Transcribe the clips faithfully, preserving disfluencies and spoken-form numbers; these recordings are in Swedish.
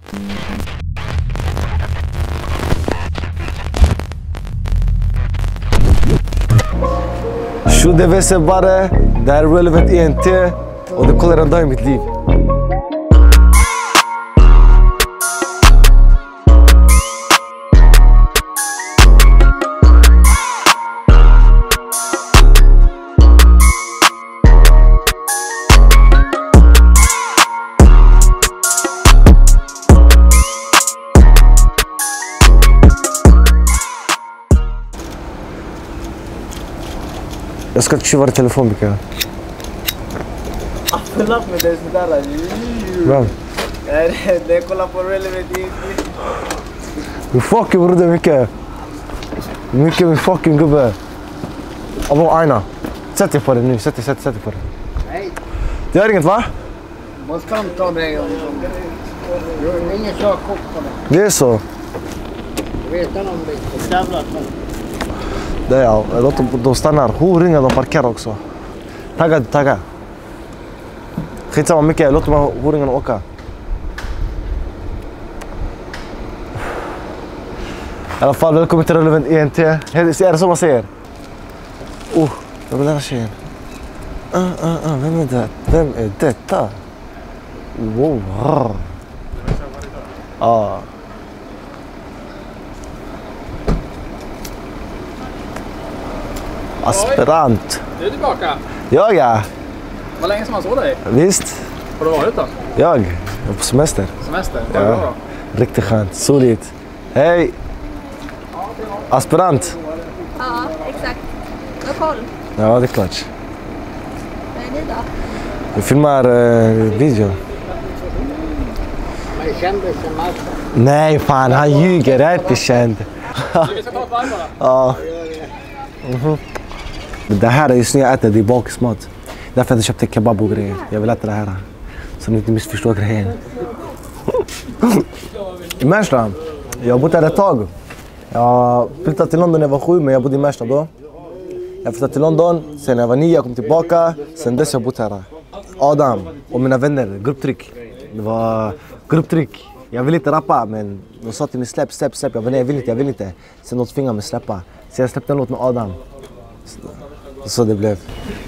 Shu D V S bara, det här är Relevant E N T och det kollar en dag i mitt liv. Jag ska tjuva telefon mycket. Förlåt mig, det är sådär. Bra. Det är kolla på Relevant E N T. Du fucking bror, mycket. Mycket min fucking gubbe. Abo Aina. Sätt dig på det nu, sätt dig, sätt dig, sätt dig på det. Nej. Det gör inget va? Vad ska de ta dig om? Det är ingen körkort på det. Det är så. Jag vet inte om det är jävlar. Det är ja, låt dem, de stannar. Hur ringer de parkerar också? Tagga, tagga. Skitsamma mycket, låt dem hur ringer de åka. I alla fall, välkommen till Relevant E N T. Är det så man säger? Oh, jag vill lära tjejen. Uh, uh, uh, vem är det? Vem är detta? Wow. Ah. Aspirant. Du är tillbaka. Jag ja. Vad länge som man såg dig? Visst. Har du varit då? Jag. Jag är på semester. Semester? Ja. Var det bra då? Riktigt skönt. Soligt. Hej. Aspirant. Ja, exakt. Du har koll. Ja, det är klart. Vad är ni då? Vi filmar eh, video. Man är kändisen alltså. Nej, fan. Han ljuger. Jag är inte känd. Vi ska ta ett varv bara. Ja. Mhm. Det här är just när jag äter, det är bakismat. Därför jag köpte kebab och grejer. Jag vill äta det här. Så ni inte missförstår grejen. I Märsta. Jag har bott här ett tag. Jag flyttade till London när jag var sju, men jag bodde i Märsta då. Jag flyttade till London, sen när jag var nio, jag kom tillbaka. Sen dess har jag bott här. Adam och mina vänner, grupptryck. Det var grupptryck. Jag ville inte rappa, men de sa till mig släpp, släpp, släpp. Jag bara nej, jag vill inte, jag vill inte. Sen de tvingade mig släppa. Så jag släppte en låt med Adam. Så, så det blev.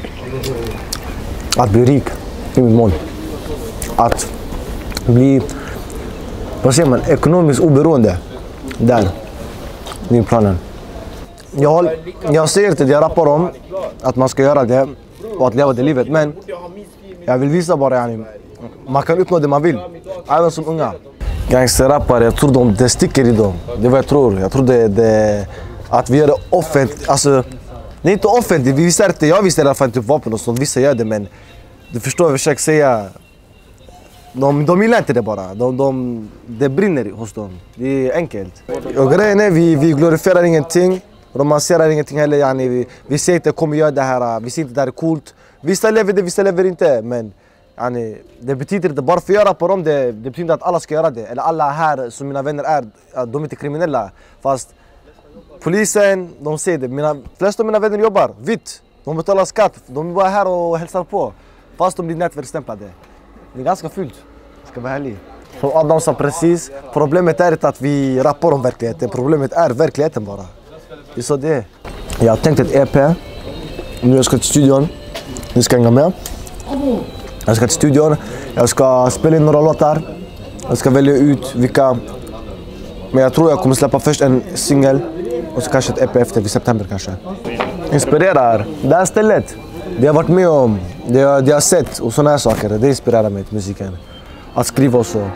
Att bli rik, det är mitt mål. Att bli, vad säger man, ekonomiskt oberoende. Där, det är planen. Jag, jag ser inte det jag rappar om, att man ska göra det och att leva det livet. Men jag vill visa bara, yani, man kan uppnå det man vill, även som unga. Gangsterrappare, jag tror de, det sticker i dem. Det är vad jag tror. Jag tror det, det att vi gör det offentligt. Alltså, det är inte offentligt. Vi visar inte, jag visar i alla fall inte vapen och sånt. Vissa gör det, men du förstår vad jag försöker säga. De, de gillar inte det bara. De, de, det brinner hos dem. Det är enkelt. Och grejen är, vi, vi glorifierar ingenting. Romanserar ingenting heller. Yani, vi, vi säger inte kom och gör det här. Vi säger inte det här är coolt. Vissa lever det, vissa lever inte. Men yani, det betyder inte bara för att göra på dem. Det, det betyder att alla ska göra det. Eller alla här som mina vänner är, de är inte kriminella. Fast polisen, de säger det. Mina, flesta av mina vänner jobbar vitt. De betalar skatt. De är bara här och hälsar på. Fast de blir nätverksstämplade. Det är ganska fult. Ska vara härlig. Som Adam sa precis, problemet är inte att vi rappar om verkligheten. Problemet är verkligheten bara. Det är så det är. Jag har tänkt ett E P. Nu jag ska till studion. Ni ska hänga med. Jag ska till studion. Jag ska spela in några låtar. Jag ska välja ut vilka. Men jag tror jag kommer släppa först en singel. Och så kanske ett E P efter, vid september kanske. Inspirerar. Det här stället. Det jag har varit med om. Det jag, det jag har sett och sådana här saker. Det inspirerar mig till musiken. Att skriva och så.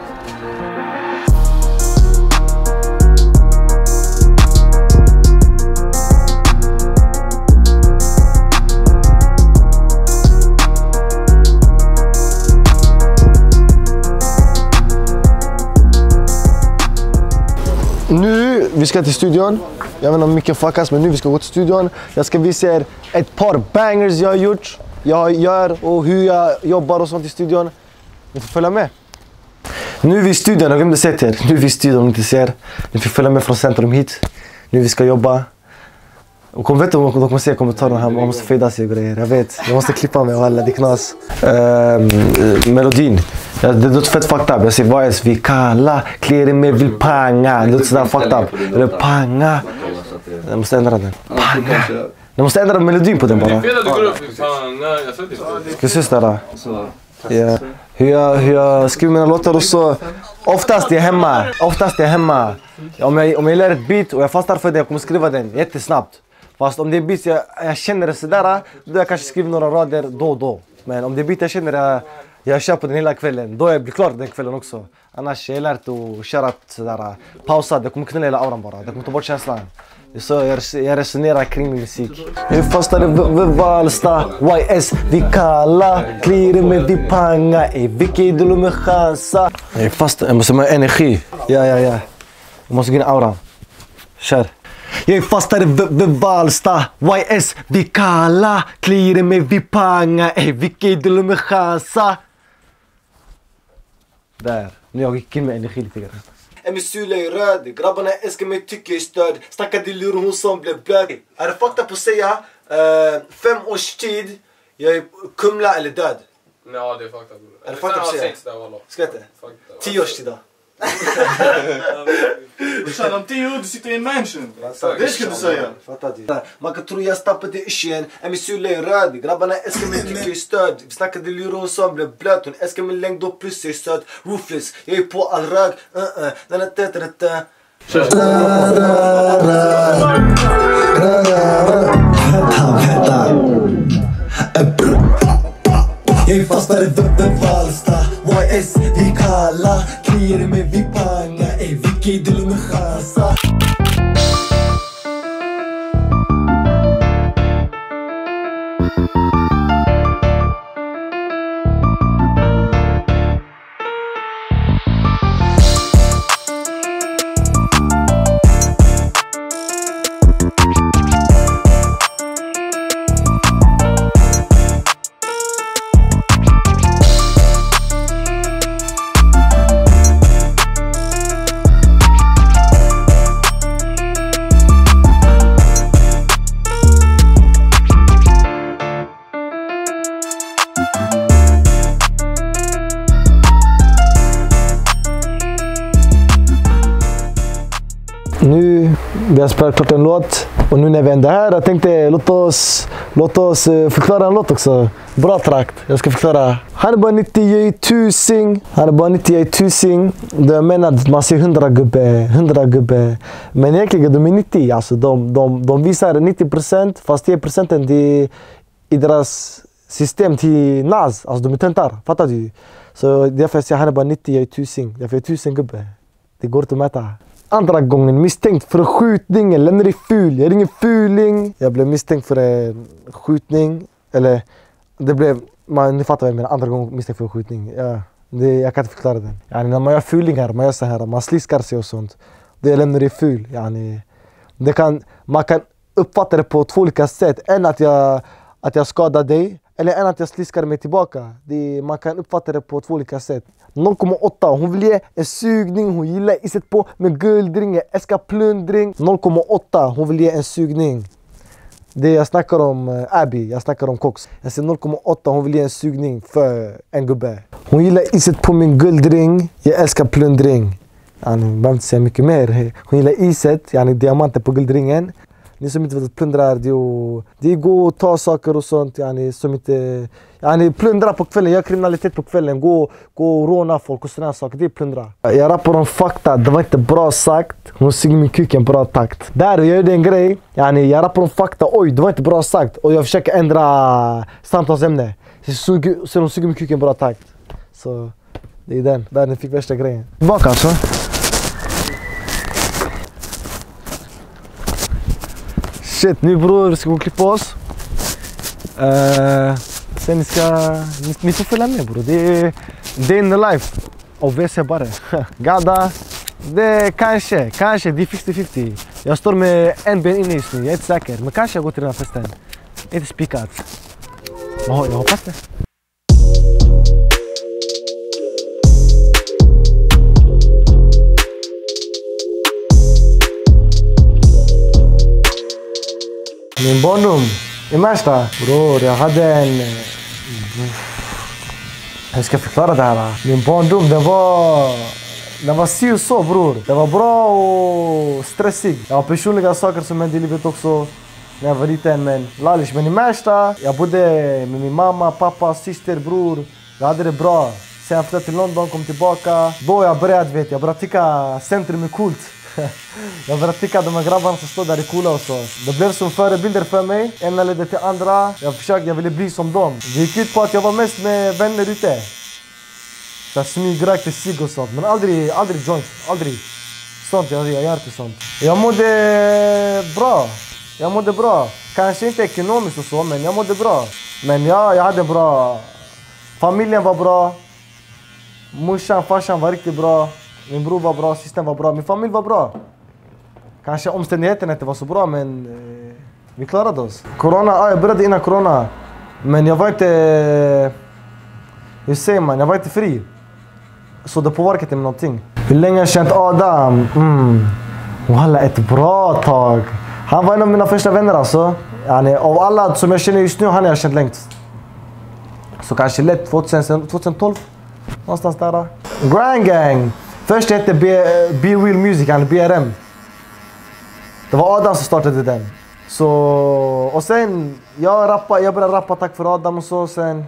Nu, vi ska till studion. Jag vet inte om mycket fuckas, men nu vi ska gå till studion. Jag ska visa er ett par bangers jag har gjort. Jag gör och hur jag jobbar och sånt i studion. Ni får följa med. Nu är vi i studion, jag glömde säga till er. Nu är vi i studion om ni inte ser. Ni får följa med från centrum hit. Nu vi ska jobba. Och kom, vet du, de kommer se kommentarerna här. Man måste fejda sig och grejer. Jag vet, jag måste klippa mig och alla, det är knas. Um, melodin. Ja, det låter fett fucked up. Jag säger vad är vi kalla, klär med vill panga. Det låter sådär fucked up. Eller panga. Jag måste ändra den. Panga. Jag måste ändra melodin på den bara. Fel att du går upp. Panga, jag sa det. Ska vi ses där? Ja. Hur jag, hur jag skriver mina låtar och så. Oftast är jag hemma. Oftast är jag hemma. Om jag, om jag lär ett beat och jag fastar för det, jag kommer skriva den jättesnabbt. Fast om det är beat jag, jag känner det sådär, då jag kanske skriver några rader då och då. Men om det är beat jag känner jag, jag kör på den hela kvällen, då jag blir klar den kvällen också. Annars jag lärt att köra sådär pausa, det kommer knulla hela auran bara, det kommer ta bort känslan. Så jag, jag resonerar kring min musik. Jag är fastare vid Valsta, Y S vi kalla, klirr med vi panga, ey vilka idoler med chansa. Jag är fast, jag måste ha energi. Ja, ja, ja. Jag måste gå in i auran. Kör. Jag är fastare vid Valsta, Y S vi kalla, klirr med vi panga, ey vilka idoler med chansa. Där, nu jag gick in med energi lite grann. M S U är röd, grabbarna älskar mig, tycker jag är stöd. Snackade lur hon som blev blöd. Är det fakta på att säga, uh, fem års tid, jag är kumla eller död? Ja, det är fakta. Är det fakta på att säga? Ska jag inte? Tio års tid då? Brorsan, om tio år du sitter i en mansion. Det ska du säga. Fattar du? Man kan tro jag stappade ischen. M S U är röd, grabbarna älskar mig, tycker jag är stöd. Vi snackade lur hon som blev blöd. Hon älskar mig längd och plus jag är stöd. Ruthless, jag är på all rög. Jag är fastare vid Valsta, Y S vi kalla, klirr med vi panga, ey vilka idoler med chansa. Nu, vi har spelat klart en låt och nu när vi ändå är här, jag tänkte låt oss, låt oss förklara en låt också. Bra trakt, jag ska förklara. Han är bara nittio tusen, han är bara nittio tusen. Det menar att man ser hundra gubbe, hundra gubbe. Men egentligen de är nittio, alltså de, de, de visar nittio procent fast tio procent i, i deras system till N A S, alltså de är töntar, fattar du? Så därför säger han är bara nittio tusen, därför är tusen gubbe. Det går inte att mäta. Andra gången misstänkt för skjutning, lämnar dig ful. Jag är ingen fuling. Jag blev misstänkt för en skjutning. Eller det blev, man, ni fattar vad jag menar. Andra gången misstänkt för skjutning. Ja, det, jag kan inte förklara den. Yani, när man gör fulingar, man gör så här, man sliskar sig och sånt. Det lämnar dig ful. Yani, det kan, man kan uppfatta det på två olika sätt. En att jag, att jag skadar dig. Eller en att jag sliskar mig tillbaka. Det, man kan uppfatta det på två olika sätt. noll komma åtta, hon vill ge en sugning. Hon gillar iset på med guldring. Jag älskar plundring. noll komma åtta, hon vill ge en sugning. Det jag snackar om uh, Abby, jag snackar om Cox. Jag säger noll komma åtta, hon vill ge en sugning för en gubbe. Hon gillar iset på min guldring. Jag älskar plundring. Yani, jag behöver inte säga mycket mer. Hon gillar iset, yani diamanter på guldringen. Ni som inte vet plundrar, det är, det är gå och ta saker och sånt. Yani, som inte, yani, plundra på kvällen, gör kriminalitet på kvällen. Gå, gå och råna folk och sådana saker, det är plundra. Jag rappar om fakta, det var inte bra sagt. Hon synger min kuk i en bra takt. Där gör jag en grej, yani, jag rappar om fakta, oj det var inte bra sagt. Och jag försöker ändra samtalsämne. Så hon synger min kuk i en bra takt. Så det är den, där ni fick värsta grejen. Tillbaka alltså. Shit, nu bror ska vi klippa oss. Uh, sen ni ska, ni, ni får följa med bror. Det är day in the life av V C Barre. Gada, det kanske, kanske, det är femtio femtio. Jag står med en ben inne just nu, jag är inte säker. Men kanske jag går till den här festen. Inte spikat. Jag hoppas det. Min barndom i Märsta, bror, jag hade en... hur ska jag förklara det här? Min barndom, den var... Den var si och så bror. Den var bra och stressig. Jag har personliga saker som hände i livet också när jag var liten, men lallish. Men i Märsta, jag bodde med min mamma, pappa, syster, bror. Jag hade det bra. Sen jag flyttade till London, kom tillbaka. Då jag började, vet jag, började tycka centrum är coolt. Jag började tycka att de här grabbarna som står där är coola och så. Det blev som förebilder för mig. Ena ledde till andra. Jag försökte, jag ville bli som dem. Det gick ut på att jag var mest med vänner ute. Så jag smygrökte cigg och sånt. Men aldrig, aldrig joint. Aldrig. Sånt, jag, jag gör inte sånt. Jag mådde bra. Jag mådde bra. Kanske inte ekonomiskt och så, men jag mådde bra. Men ja, jag hade bra. Familjen var bra. Morsan, farsan var riktigt bra. Min bror var bra, systern var bra. Min familj var bra. Kanske omständigheterna inte var så bra, men eh, vi klarade oss. Corona, ja, jag började innan corona. Men jag var inte... Hur säger man? Jag var inte fri. Så det påverkade inte med någonting. Hur länge jag känt Adam? Mm. Walla, ett bra tag. Han var en av mina första vänner alltså. Yani, av alla som jag känner just nu, han har jag känt längst. Så kanske lätt tjugohundratolv. Någonstans där. Grand Gang. Först hette B, B Real Music, yani B R M. Det var Adam som startade den. Så, och sen, jag, rappa, jag började rappa tack för Adam och så. Sen,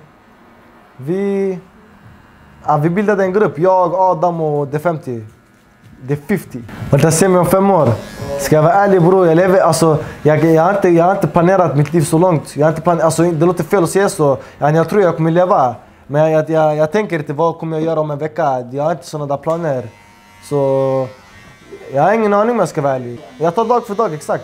vi, ja, vi bildade en grupp. Jag, Adam och The femtio. The femtio. Vad jag ser mig om fem år. Ska jag vara ärlig bror, jag lever, alltså, jag, jag, har inte, jag har inte planerat mitt liv så långt. Jag har inte planerat, alltså, det låter fel att säga så. Yani, jag tror jag kommer leva. Men jag, jag, jag tänker inte vad kommer jag göra om en vecka. Jag har inte sådana där planer. Så jag har ingen aning om jag ska vara ärlig. Jag tar dag för dag, exakt.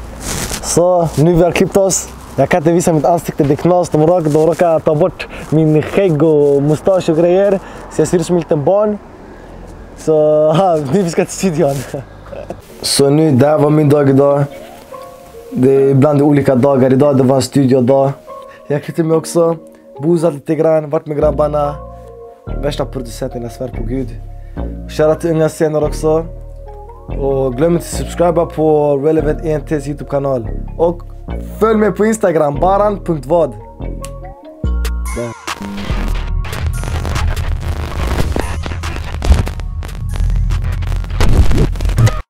Så nu vi har klippt oss. Jag kan inte visa mitt ansikte, det är knas. De råkar, de råkar ta bort min skägg och mustasch och grejer. Så jag ser ut som en liten barn. Så ha, nu vi ska till studion. Så nu, det här var min dag idag. Det är ibland olika dagar. Idag det var en studiodag. Jag klippte mig också. Boozat lite grann, varit med grabbarna. Värsta producenten, jag svär på gud. Shoutout till unga scener också. Och glöm inte att subscriba på Relevant E N T's YouTube-kanal. Och följ mig på Instagram, baran punkt vad.